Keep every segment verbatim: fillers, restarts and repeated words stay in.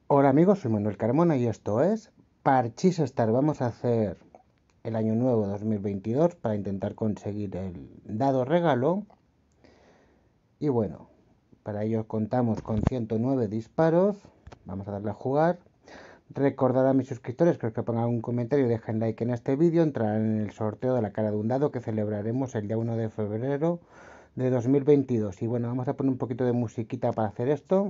Hola amigos, soy Manuel Carmona y esto es Parchís Star. Vamos a hacer el año nuevo dos mil veintidós para intentar conseguir el dado regalo. Y bueno, para ello contamos con ciento nueve disparos. Vamos a darle a jugar. Recordad a mis suscriptores que os que pongan un comentario y dejen like en este vídeo. Entrarán en el sorteo de la cara de un dado que celebraremos el día uno de febrero de dos mil veintidós. Y bueno, vamos a poner un poquito de musiquita para hacer esto.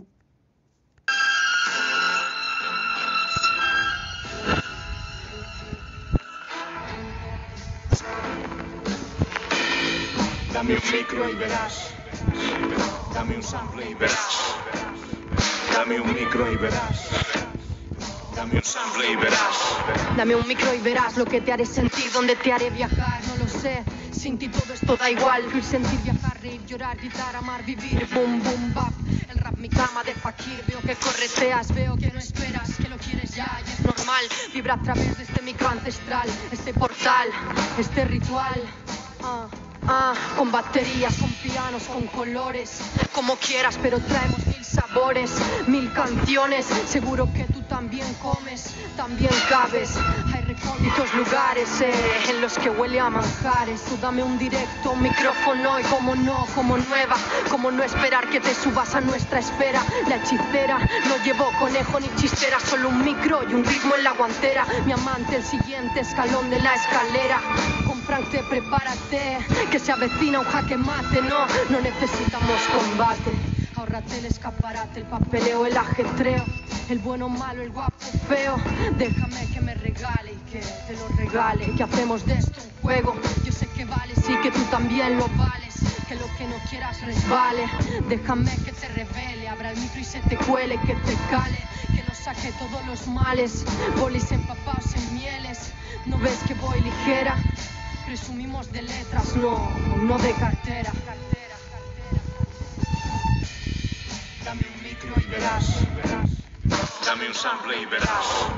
Dame un micro y verás. Dame un sample y verás. Dame un micro y verás. Dame un sample y verás. Dame un micro y verás lo que te haré sentir, donde te haré viajar, no lo sé. Sin ti todo esto da igual. Fluir, sentir, viajar, reír, llorar, gritar, amar, vivir. Boom, boom, bap. El rap, mi cama de fakir. Veo que correteas, veo que no esperas, que lo quieres ya y es normal. Vibra a través de este micro ancestral, este portal, este ritual. Ah. Ah, con baterías, con pianos, con colores, como quieras, pero traemos mil sabores, mil canciones. Seguro que tú también comes, también cabes. Hay recónditos lugares eh, en los que huele a manjares. Tú dame un directo, un micrófono y como no, como nueva, como no esperar que te subas a nuestra esfera. La hechicera no llevó conejo ni chistera, solo un micro y un ritmo en la guantera. Mi amante, el siguiente escalón de la escalera. Frank, te prepárate, que se avecina un jaque mate. No, no necesitamos combate. Ahórrate el escaparate, el papeleo, el ajetreo. El bueno, malo, el guapo, feo. Déjame que me regale y que te lo regale. Que hacemos de esto un juego. Yo sé que vales y que tú también lo vales. Que lo que no quieras resbale. Déjame que te revele. Abra el micro y se te cuele, que te cale. Que nos saque todos los males. Bolis empapados en mieles. ¿No ves que voy ligera? Presumimos de letras, no, no de cartera. cartera, cartera. Dame un micro y verás. Dame un sample y verás.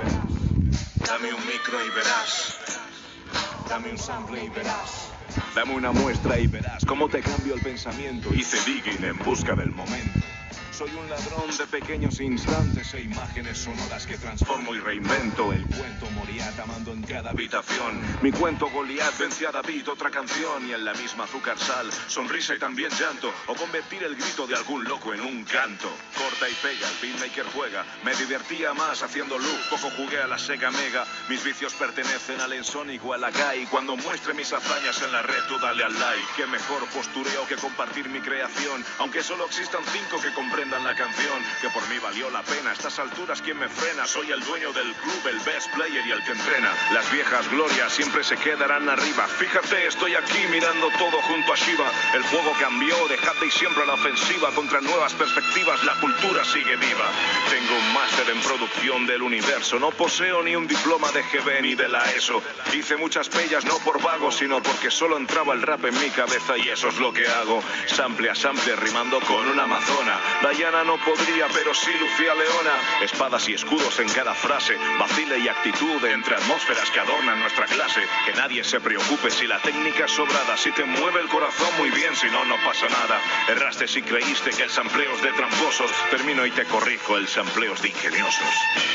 Dame un micro y verás. Dame un sample y verás. Dame una muestra y verás cómo te cambio el pensamiento. Hice digging en busca del momento. Soy un ladrón de pequeños instantes e imágenes sonoras que transformo y reinvento. El cuento Moriat amando en cada habitación. Mi cuento Goliat vence a David, otra canción. Y en la misma azúcar sal, sonrisa y también llanto. O convertir el grito de algún loco en un canto. Corta y pega, el beatmaker juega. Me divertía más haciendo loop, poco jugué a la Sega Mega. Mis vicios pertenecen al Ensonic o a la Guy. Cuando muestre mis hazañas en la red, tú dale al like. Qué mejor postureo que compartir mi creación. Aunque solo existan cinco que comprendan la canción, que por mí valió la pena. A estas alturas, ¿quién me frena? Soy el dueño del club, el best player y el que entrena. Las viejas glorias siempre se quedarán arriba. Fíjate, estoy aquí mirando todo junto a Shiva. El juego cambió, dejad de siempre a la ofensiva. Contra nuevas perspectivas, la cultura sigue viva. Tengo un máster en producción del universo. No poseo ni un diploma de G B ni de la ESO. Hice muchas pellas no por vago, sino porque solo entraba el rap en mi cabeza y eso es lo que hago. Sample a sample rimando con una amazona. Diana no podría, pero sí Lucía Leona. Espadas y escudos en cada frase. Vacile y actitud entre atmósferas que adornan nuestra clase. Que nadie se preocupe si la técnica es sobrada. Si te mueve el corazón muy bien, si no, no pasa nada. Erraste si creíste que el sampleo es de tramposos. Termino y te corrijo, el sampleo es de ingeniosos.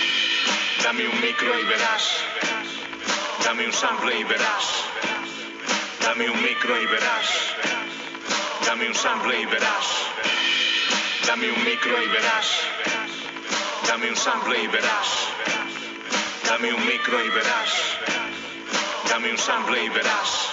Dame un micro y verás. Dame un sample y verás. Dame un micro y verás. Dame un sample y verás. Dame un micro y verás. Dame un sample y verás. Dame un micro y verás. Dame un sample y verás.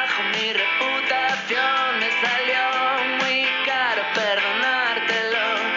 Perdonártelo.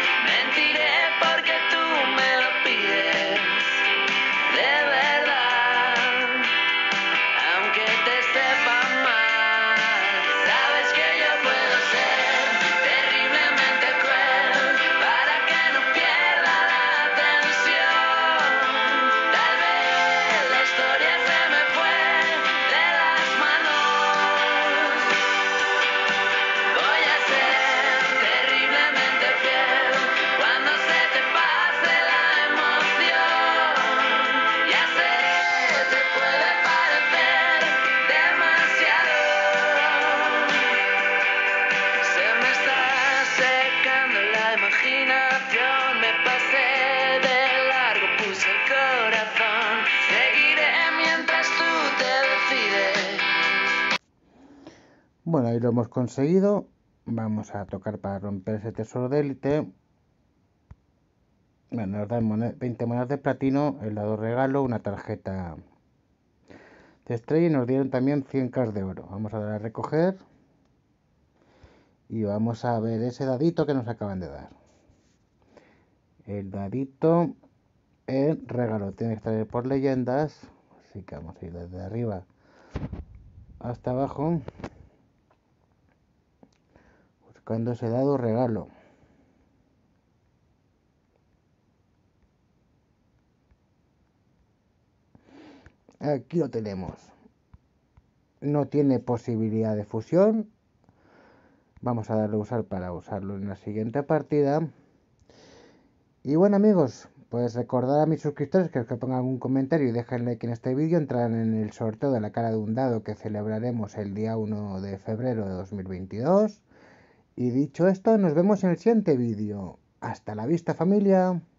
ahí lo hemos conseguido. Vamos a tocar para romper ese tesoro de élite. Bueno, nos dan veinte monedas de platino, el dado regalo, una tarjeta de estrella y nos dieron también cien K de oro. Vamos a dar a recoger y vamos a ver ese dadito que nos acaban de dar. El dadito en regalo tiene que estar por leyendas, así que vamos a ir desde arriba hasta abajo buscando ese dado regalo. Aquí lo tenemos. No tiene posibilidad de fusión. Vamos a darle a usar para usarlo en la siguiente partida. Y bueno, amigos, pues recordar a mis suscriptores que, que pongan un comentario y dejen like en este vídeo. Entrarán en el sorteo de la cara de un dado que celebraremos el día uno de febrero de dos mil veintidós. Y dicho esto, nos vemos en el siguiente vídeo. Hasta la vista, familia.